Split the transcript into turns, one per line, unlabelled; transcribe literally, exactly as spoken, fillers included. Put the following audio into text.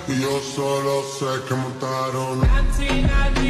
Y yo solo sé que montaron Nancy, Nancy.